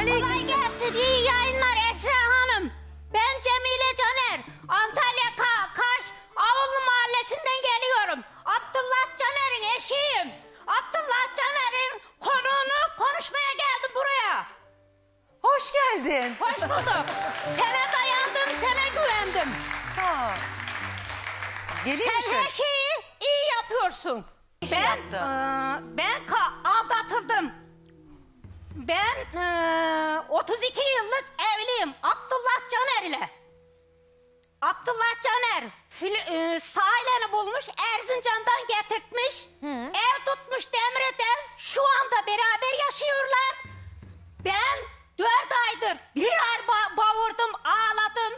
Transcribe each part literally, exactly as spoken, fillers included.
Aleyküm Kolay gelsin, iyi yayınlar Esra Hanım. Ben Cemile Caner. Antalya Ka Kaş Avullu Mahallesi'nden geliyorum. Abdullah Caner'in eşiyim. Abdullah Caner'in konuğunu konuşmaya geldim buraya. Hoş geldin. Hoş bulduk. Sana dayandım, sana güvendim. Sağ ol. Geleyim mi Sen şöyle? her şeyi iyi yapıyorsun. İş Ben, yaptı. eee, ben ka- aldatıldım. Ben eee, otuz iki yıllık evliyim Abdullah Caner ile. Abdullah Caner fil- eee, sahileni bulmuş, Erzincan'dan getirtmiş. Ev tutmuş Demir'den, şu anda beraber yaşıyorlar. Ben dört aydır bir ay ba- bağırdım, ağladım.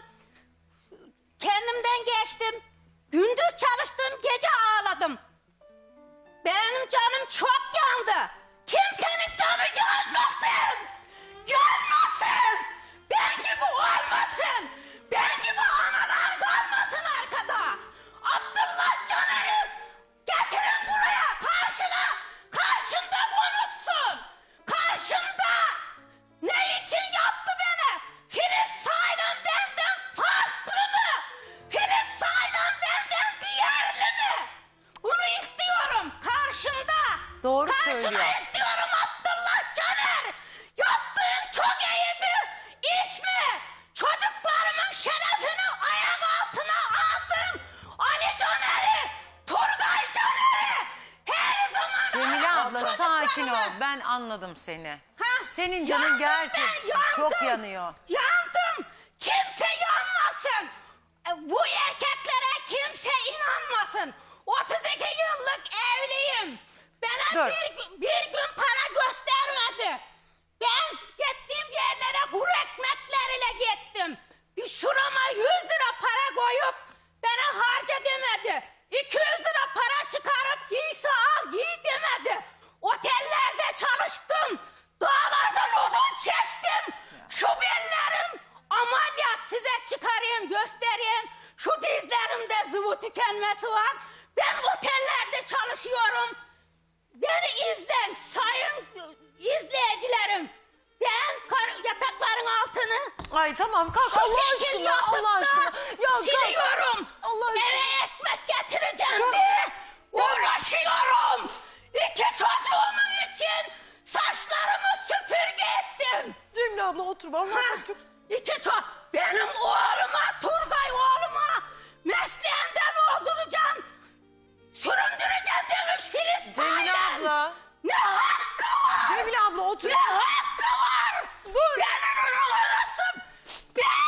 Kendimden geçtim. Gündüz çalıştım, gece ağladım. Benim canım çok yandı. Kimsenin canı yanmasın. Yanmasın. Ben gibi olmasın. Ben gibi analar kalmasın arkada. Abdullah Caner'i getirin buraya. Karşına. Karşımda konuşsun. Karşımda. Ne için yaptı beni? Filiz Saylan benden farklı mı? Filiz Saylan benden diğerli mi? Bunu istiyorum karşımda. Doğru Karşıma söylüyor. istiyorum Abdullah Caner. Yaptığın çok iyi bir iş mi? Çocuklarımın şerefini ayak altına aldın. Ali Caner'i, Turgay Caner'i her zaman Cemile aradım abla sakin ol. çocuklarımı. Ben anladım seni. Ha? Senin canın Yandım gerçek ben, yandım. çok yanıyor. Yandım. Kimse yanmasın. E, Bu erkeklere kimse inanmasın. otuz iki yıllık evliyim. Bana Dur. bir, bir gün para göstermedi. Ben gittiğim yerlere kuru ekmekleriyle gittim. Bir şurama yüz lira para koyup bana harca demedi. iki yüz lira para çıkarıp giysi al giy demedi. Otellerde çalıştım. Dağlardan odun çektim. Şu bellerim ameliyat, size çıkarayım göstereyim. Şu dizlerimde sıvı tükenmesi var. Ben otellerde çalışıyorum. Beni izlen sayın izleyicilerim. Ben kar- yatakların altını Ay tamam kalk şu Allah şekil aşkına yapıp Allah da aşkına. Ya kalk. siliyorum. Allah aşkına. Eve ekmek getireceğim Kalk. diye uğraşıyorum. İki çocuğumun için saçlarımı süpürge ettim. Cemile abla otur vallahi Ha, otur. İki çocuk. Benim oğluma, Turgay oğluma mesleğinden olduracağım. Süründüreceğim demiş Filiz Cemile Saylan. abla. Ne hakkı var? Cemile abla otur. Ne hakkı var? Dur. Benim onun anasım. Ben...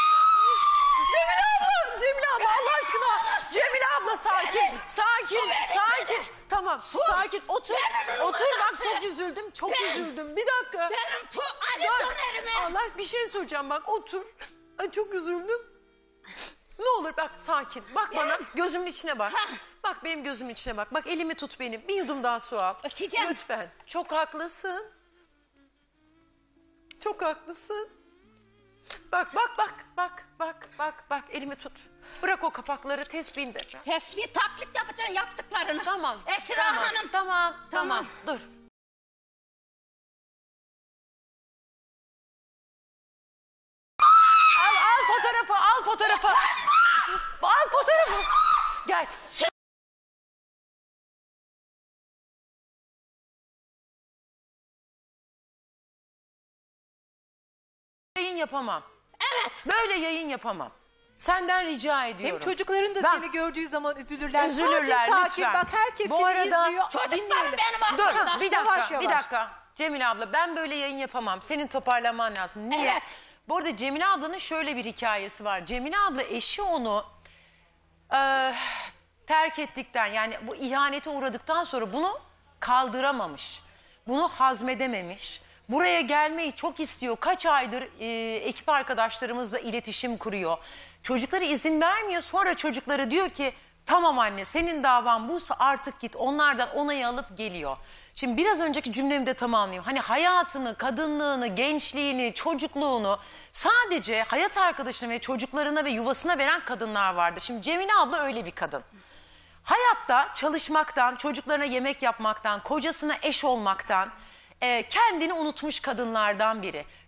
Cemile abla, Cemile abla Allah aşkına. Cemile abla sakin, Verin. sakin, Su verin sakin. bana. Tamam, sakin. Otur, Verin otur bak numarası. çok üzüldüm, çok Ben- üzüldüm. Bir dakika. Benim tu Ali Dur. Caner'ime. Allah bir şey söyleyeceğim bak otur. Ay çok üzüldüm. Ne olur bak sakin. Bak bana gözümün içine bak. Ha. Bak benim gözümün içine bak. Bak elimi tut benim. Bir yudum daha su al. İçeceğim. Lütfen. Çok haklısın. Çok haklısın. Bak bak bak bak bak bak bak elimi tut. Bırak o kapakları tesbihini de. Tesbih taklit yapacaksın yaptıklarını. Tamam. Esra tamam, Hanım. Tamam, tamam. Tamam. Dur. Al, al fotoğrafı, al fotoğrafı. Al fotoğrafı. Gel. Yayın yapamam. Evet. Böyle yayın yapamam. Senden rica ediyorum. Hem çocukların da Ben- seni gördüğü zaman üzülürler. Üzülürler sakin, lütfen. Sakin bak herkes Bu seni arada- izliyor. Çocuklar Dinleyelim. benim Dur aklımda. bir dakika, Yavaş, bir yavaş. dakika. Cemile abla ben böyle yayın yapamam. Senin toparlanman lazım. Niye? Evet. Bu arada Cemile ablanın şöyle bir hikayesi var. Cemile abla eşi onu e, terk ettikten yani bu ihanete uğradıktan sonra bunu kaldıramamış. Bunu hazmedememiş. Buraya gelmeyi çok istiyor. Kaç aydır e, ekip arkadaşlarımızla iletişim kuruyor. Çocukları izin vermiyor. Sonra çocukları diyor ki tamam anne senin davan buysa artık git. Onlardan onayı alıp geliyor. Şimdi biraz önceki cümlemi de tamamlayayım. Hani hayatını, kadınlığını, gençliğini, çocukluğunu sadece hayat arkadaşına ve çocuklarına ve yuvasına veren kadınlar vardır. Şimdi Cemile abla öyle bir kadın. Hayatta çalışmaktan, çocuklarına yemek yapmaktan, kocasına eş olmaktan e, kendini unutmuş kadınlardan biri.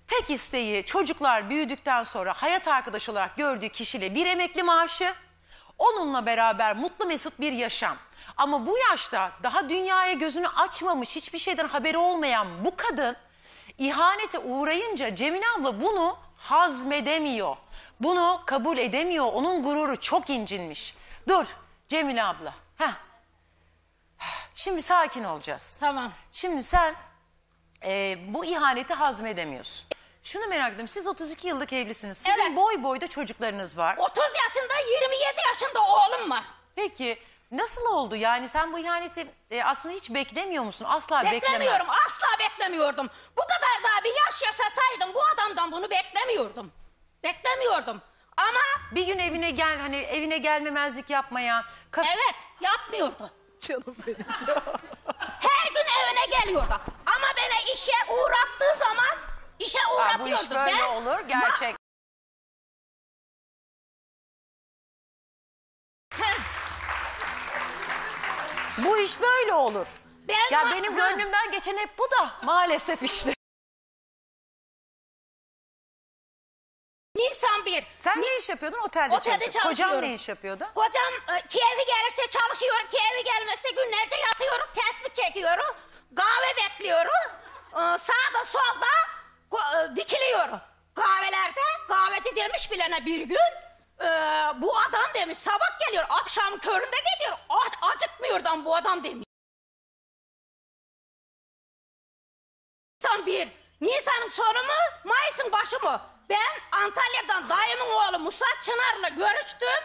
tek isteği çocuklar büyüdükten sonra hayat arkadaşı olarak gördüğü kişiyle bir emekli maaşı, onunla beraber mutlu mesut bir yaşam. Ama bu yaşta daha dünyaya gözünü açmamış, hiçbir şeyden haberi olmayan bu kadın ihanete uğrayınca Cemile abla bunu hazmedemiyor. Bunu kabul edemiyor. Onun gururu çok incinmiş. Dur Cemile abla. Heh. Şimdi sakin olacağız. Tamam. Şimdi sen e, bu ihaneti hazmedemiyorsun. Şunu merak ediyorum. Siz otuz iki yıllık evlisiniz. Sizin Evet. boy boyda çocuklarınız var. otuz yaşında, yirmi yedi yaşında oğlum var. Peki nasıl oldu? Yani sen bu ihaneti e, aslında hiç beklemiyor musun? Asla bekleme. Beklemiyorum, asla beklemiyordum. Bu kadar daha bir yaş yaşasaydım bu adamdan bunu beklemiyordum. Beklemiyordum. Ama Bir gün evine gel, hani evine gelmemezlik yapmayan. kaf- evet, yapmıyordu. Canım benim. Her gün evine geliyordu. Ama beni işe uğrattığı zaman işe Aa, uğratıyordu. bu iş böyle Ben- olur gerçek. Heh, Bu iş böyle olur. Ben Ya ma- benim Ha. gönlümden geçen hep bu da maalesef işte. Nisan bir. Sen ne iş yapıyordun? Otelde, Otelde çalışıyordun. Kocan çalışıyorum. ne iş yapıyordu? Kocam e, keyfi gelirse çalışıyor, keyfi gelmezse günlerce yatıyorum, tespit çekiyorum, kahve bekliyorum, e, sağda solda ko- e, dikiliyorum. Kahvelerde kahveci demiş bilene bir gün, e, bu adam demiş sabah geliyor, akşam köründe gidiyor, A- acıkmıyordan bu adam demiş. Nisan bir, Nisan'ın sonu mu, Mayıs'ın başı mı? Ben Antalya'dan dayımın oğlu Musa Çınar'la görüştüm.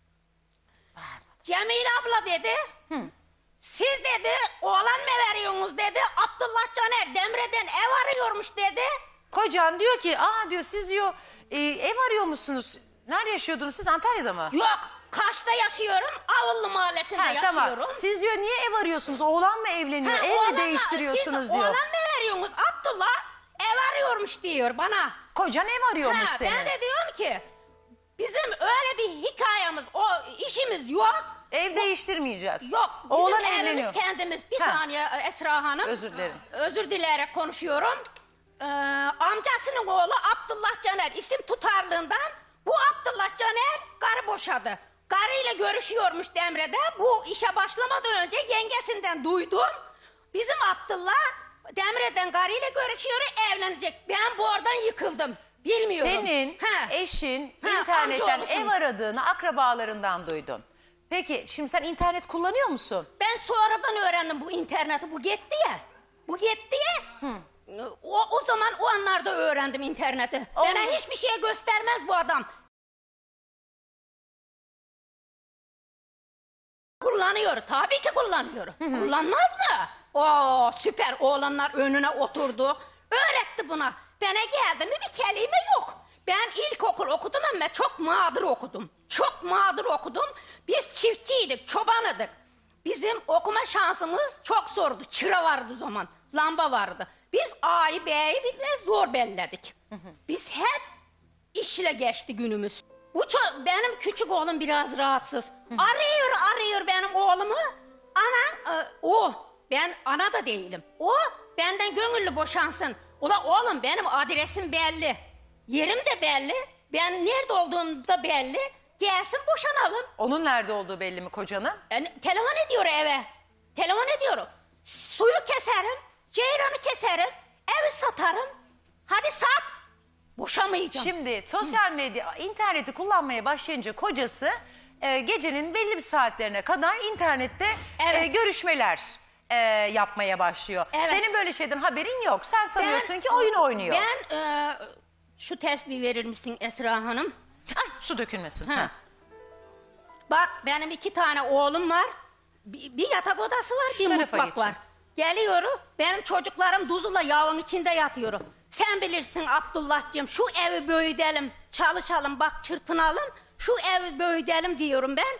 Cemile abla dedi, siz dedi oğlan mı veriyorsunuz dedi, Abdullah Caner Demre'den ev arıyormuş dedi. Kocan diyor ki, aa diyor siz diyor e, ev arıyor musunuz? Nerede yaşıyordunuz siz? Antalya'da mı? Yok, Kaş'ta yaşıyorum, Avullu Mahallesi'nde Ha, yaşıyorum. tamam. Siz diyor niye ev arıyorsunuz? Oğlan mı evleniyor? Ha, ev oğlan- mi değiştiriyorsunuz siz diyor. oğlan mı veriyorsunuz? Abdullah ev arıyormuş diyor bana. Kocan ev arıyormuş Ha, senin. ben de diyorum ki bizim öyle bir hikayemiz, o işimiz yok. Ev değiştirmeyeceğiz. Yok, bizim Oğlan evimiz evleniyor. kendimiz. Bir Ha. saniye Esra Hanım. Özür dilerim. Özür dileyerek konuşuyorum. Ee, amcasının oğlu Abdullah Caner isim tutarlığından bu Abdullah Caner karı boşadı. Karıyla görüşüyormuş Demre'de. Bu işe başlamadan önce yengesinden duydum. Bizim Abdullah Demre'den karıyla görüşüyor, evlenecek. Ben bu oradan yıkıldım. Bilmiyorum. Senin Ha. eşin Ha, internetten amcaoğlusun. ev aradığını akrabalarından duydun. Peki şimdi sen internet kullanıyor musun? Ben sonradan öğrendim bu interneti. Bu gitti ya. Bu gitti ya. O, o zaman o anlarda öğrendim interneti. Oğlum. Bana hiçbir şey göstermez bu adam. Kullanıyor. Tabii ki kullanıyor. Kullanmaz mı? Oo süper. Oğlanlar önüne oturdu. Öğretti buna. Bana geldi mi bir kelime yok. Ben ilkokul okudum ama çok mağdur okudum. Çok mağdur okudum. Biz çiftçiydik, çobanıdık. Bizim okuma şansımız çok zordu. Çıra vardı o zaman. Lamba vardı. Biz A'yı B'yi bile zor belledik. Biz hep işle geçti günümüz. Bu ço- benim küçük oğlum biraz rahatsız. Arıyor arıyor benim oğlumu. Ana e, o. Ben ana da değilim. O benden gönüllü boşansın. Ula oğlum benim adresim belli. Yerim de belli. Ben nerede olduğum da belli. Gelsin boşanalım. Onun nerede olduğu belli mi kocanın? Yani telefon ediyor eve. Telefon ediyorum. Suyu keserim. Ceyranı keserim. Evi satarım. Hadi sat. Boşamayacağım. Şimdi sosyal medya, interneti kullanmaya başlayınca kocası e, gecenin belli bir saatlerine kadar internette Evet. e, görüşmeler e, yapmaya başlıyor. Evet. Senin böyle şeyden haberin yok. Sen sanıyorsun Ben- ki oyun oynuyor. Ben e, şu tesbih verir misin Esra Hanım? Ay, su dökülmesin. Ha. Ha. Bak benim iki tane oğlum var. Bir, bir yatak odası var, Şu bir tarafa mutfak geçin. var. Geliyorum, benim çocuklarım duzula yağın içinde yatıyorum. Sen bilirsin Abdullah'cığım, şu evi büyütelim, çalışalım, bak çırpınalım. Şu evi büyütelim diyorum ben.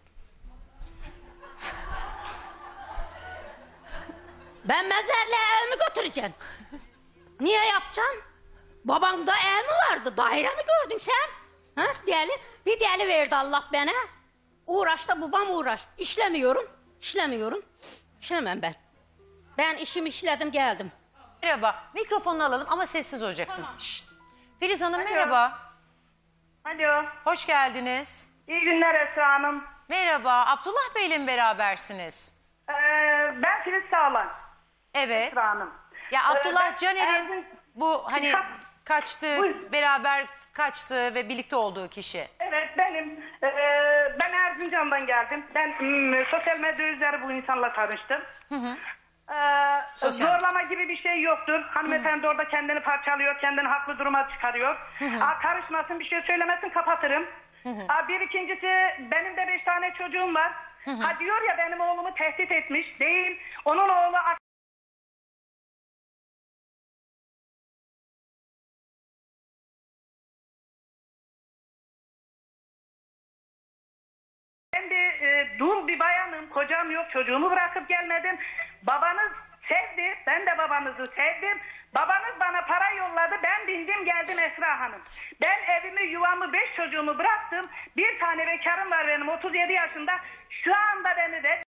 Ben mezarlığa evimi götüreceğim. Niye yapacaksın? Babanda ev mi vardı? Daire mi gördün sen? Ha, deli. Bir deli verdi Allah bana. Uğraş da babam uğraş. İşlemiyorum. İşlemiyorum. İşlemem ben. Ben işimi işledim geldim. Merhaba. Mikrofonunu alalım ama sessiz olacaksın. Tamam. Şşt. Filiz Hanım Alo. merhaba. Alo. Hoş geldiniz. İyi günler Esra Hanım. Merhaba. Abdullah Bey ile mi berabersiniz? Ee, ben Filiz Sağlam. Evet. Esra Hanım. Ya Ee, Abdullah ben Caner'in Erzincan- bu hani Ka- kaçtığı, Buyurun. beraber kaçtığı ve birlikte olduğu kişi. Evet benim. Ee, ben Erzincan'dan geldim. Ben mm, sosyal medya üzeri bu insanla tanıştım. Hı hı. Ee, Sosyal. zorlama gibi bir şey yoktur. Hanımefendi orada kendini parçalıyor, kendini haklı duruma çıkarıyor. Aa, karışmasın, bir şey söylemesin, kapatırım. Aa, bir ikincisi, benim de beş tane çocuğum var. Ha diyor ya benim oğlumu tehdit etmiş. Değil. Onun oğlu Ben de e, dul bir bayanım, kocam yok, çocuğumu bırakıp gelmedim. Babanız sevdi, ben de babanızı sevdim. Babanız bana para yolladı, ben bindim geldim Esra Hanım. Ben evimi, yuvamı, beş çocuğumu bıraktım. Bir tane bekarım var benim, otuz yedi yaşında. Şu anda beni de...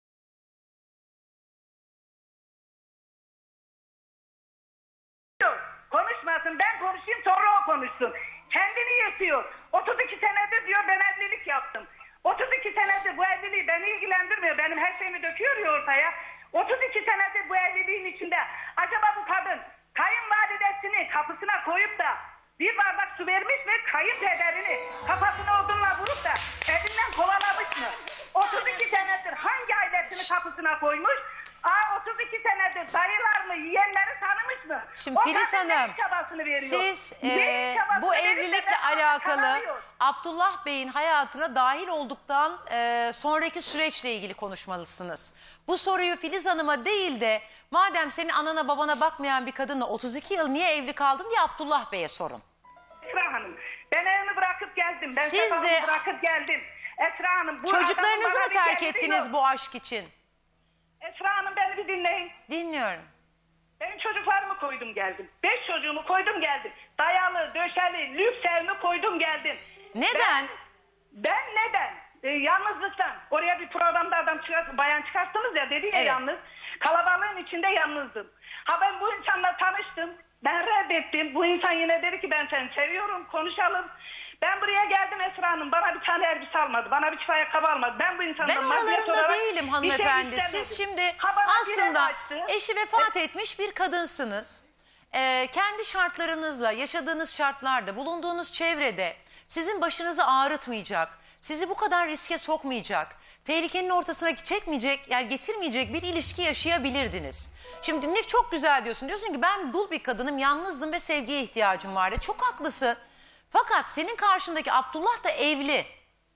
Konuşmasın, ben konuşayım sonra o konuşsun. Kendini yırtıyor. otuz iki senedir diyor ben evlilik yaptım. otuz iki senedir bu evliliği beni ilgilendirmiyor. Benim her şeyimi döküyor ya ortaya. otuz iki senedir bu evliliğin içinde acaba bu kadın kayınvalidesini kapısına koyup da bir bardak su vermiş ve kayınpederini kafasına odunla vurup da evinden kovalamış mı? otuz iki senedir hangi ailesini kapısına koymuş? Aa, otuz iki senedir dayılarını, yiyenleri tanımış mı? Şimdi O Filiz kadın Hanım, neyin çabasını veriyor? siz Neyin e, çabasını bu verirse evlilikle ben ona alakalı kanamıyorum. Abdullah Bey'in hayatına dahil olduktan e, sonraki süreçle ilgili konuşmalısınız. Bu soruyu Filiz Hanım'a değil de madem senin anana babana bakmayan bir kadınla otuz iki yıl niye evli kaldın diye Abdullah Bey'e sorun. Esra Hanım, ben evimi bırakıp geldim. Ben Siz sefamı de- bırakıp geldim. Esra Hanım, bu Çocuklarınızı adamın mı bana bir terk geliri ettiniz yok. bu aşk için? Esra Hanım beni bir dinleyin. Dinliyorum. Ben çocuklarımı koydum geldim. Beş çocuğumu koydum geldim. Dayalı, döşeli, lüks evimi koydum geldim. Neden? Ben, ben neden? Ee, yalnızlıktan. Oraya bir programda adam çıkart, bayan çıkarttınız ya dedi ya Evet. yalnız. Kalabalığın içinde yalnızdım. Ha ben bu insanla tanıştım. Ben reddettim. Bu insan yine dedi ki ben seni seviyorum, konuşalım. Ben buraya geldim Esra Hanım. Bana bir tane elbise almadı. Bana bir çift ayakkabı almadı. Ben bu insandan Ben maddiyat aralarında olarak değilim bir hanımefendi. şey Siz istemedim. şimdi Ha bana aslında biri açtı. eşi vefat etmiş bir kadınsınız. Ee, kendi şartlarınızla, yaşadığınız şartlarda, bulunduğunuz çevrede sizin başınızı ağrıtmayacak, sizi bu kadar riske sokmayacak, tehlikenin ortasına çekmeyecek, yani getirmeyecek bir ilişki yaşayabilirdiniz. Şimdi dinle çok güzel diyorsun. Diyorsun ki ben dul bir kadınım, yalnızdım ve sevgiye ihtiyacım vardı. Çok haklısın. Fakat senin karşındaki Abdullah da evli.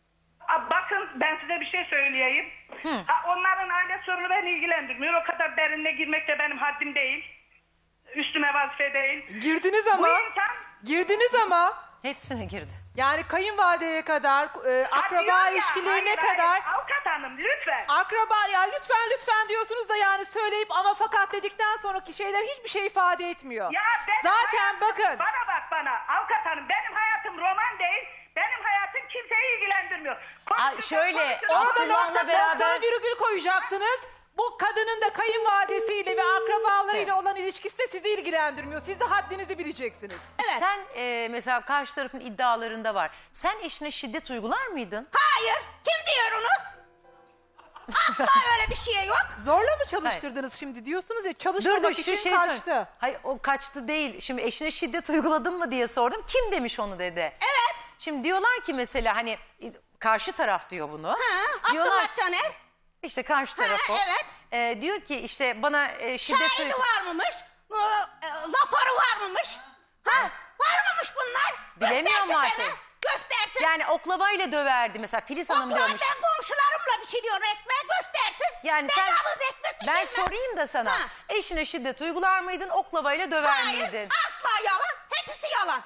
Aa, bakın ben size bir şey söyleyeyim. Aa, onların aile sorunu beni ilgilendirmiyor. O kadar derinine girmek de benim haddim değil. Üstüme vazife değil. Girdiniz Bu ama. insan Girdiniz ama. Hepsine girdi. Yani kayınvalideye kadar, e, Ha, akraba diyor ya, ilişkilerine hayır, kadar. hayır. Avukat hanım lütfen. Akraba ya lütfen lütfen diyorsunuz da yani söyleyip ama fakat dedikten sonraki şeyler hiçbir şey ifade etmiyor. Ya benim Zaten hayatım- bakın. Bana bak bana avukat hanım benim hayatım roman değil. Benim hayatım kimseyi ilgilendirmiyor. Ay, Konuşursa şöyle, konuşsun. Orada Abdullah'la nokta, beraber- noktalı virgül koyacaksınız. Bu kadının da kayınvalidesiyle ve akrabalarıyla olan ilişkisi de sizi ilgilendirmiyor. Siz de haddinizi bileceksiniz. Sen e, mesela karşı tarafın iddialarında var. Sen eşine şiddet uygular mıydın? Hayır. Kim diyor onu? Asla öyle bir şey yok. Zorla mı çalıştırdınız şimdi diyorsunuz ya Dur çalışmamak dur için şu şeyi kaçtı. sor. Hayır o kaçtı değil. Şimdi eşine şiddet uyguladın mı diye sordum. Kim demiş onu dedi. Evet. Şimdi diyorlar ki mesela hani karşı taraf diyor bunu. Ha, Diyorlar Abdullah Caner. işte karşı tarafı. evet. E, diyor ki işte bana e, şiddet Şahidi uyguladı. var mıymış? Ee, e, Raporu var mıymış? Ha? Var mıymış bunlar? Bilemiyorum Göstersin artık. bana. Göstersin. Yani oklavayla döverdi mesela Filiz Hanım Oklar diyormuş. ben komşularımla pişiriyorum ekmeği göstersin. Yani ben sen yalnız ekmek ben pişirmem. sorayım da sana. Ha. Eşine şiddet uygular mıydın? Oklavayla döver Hayır miydin? asla yalan. Hepsi yalan.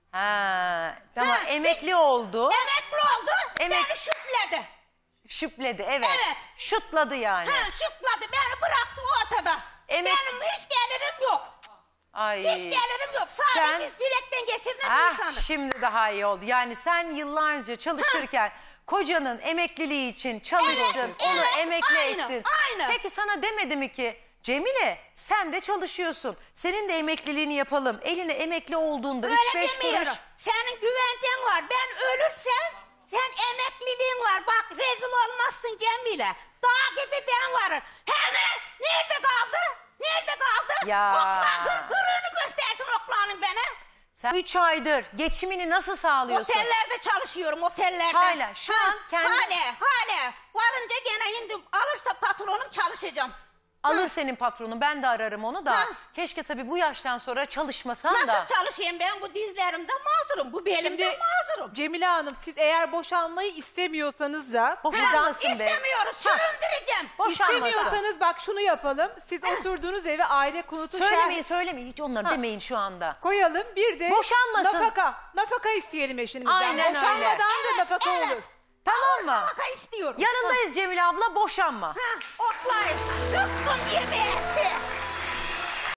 Ha, tamam Ha, emekli oldu. Emekli oldu. Emek- Beni şüpledi. Şüpledi evet. Evet. Şutladı yani. Ha, şüpledi beni bıraktı ortada. Emek- Benim hiç gelirim yok. Ay. Hiç gelirim yok. Sadece Sen- biz bilekten geçirilen Ah, insanız. şimdi daha iyi oldu. Yani sen yıllarca çalışırken kocanın emekliliği için çalıştın. Evet, onu evet, emekli aynen, ettin. aynen. Peki sana demedi mi ki Cemile sen de çalışıyorsun. Senin de emekliliğini yapalım. Eline emekli olduğunda üç Öyle beş demiyorum. kuruş. Senin güvencen var. Ben ölürsem sen emekliliğin var. Bak rezil olmazsın Cemile. Dağ gibi ben varım. Hani nerede kaldı? Nerede kaldı? Ya. Okla kır, kırığını göstersin oklağının bana. Sen üç aydır geçimini nasıl sağlıyorsun? Otellerde çalışıyorum otellerde. Hala, şu an kendi- Hala hala. Varınca gene indi alırsa patronum çalışacağım. Alır senin patronun, ben de ararım onu da. Ha. Keşke tabii bu yaştan sonra çalışmasan Nasıl da. çalışayım ben bu dizlerimde mazurum. Bu belimde Şimdi mazurum. Cemile Hanım siz eğer boşanmayı istemiyorsanız da Boşanmasın be. İstemiyoruz. Süründüreceğim. Boşanmasın. İstemiyorsanız bak şunu yapalım. Siz oturduğunuz eve aile konutu Söylemeyin şer- söylemeyin hiç onları Ha. demeyin şu anda. koyalım. Bir de Boşanmasın. nafaka. Nafaka isteyelim eşinizden. Aynen öyle. Boşanmadan da Evet, nafaka evet. olur. Tamam mı? Baka istiyorum. Yanındayız Cemile abla, boşanma. Ha, oklayın. Sıktım yemeğesi.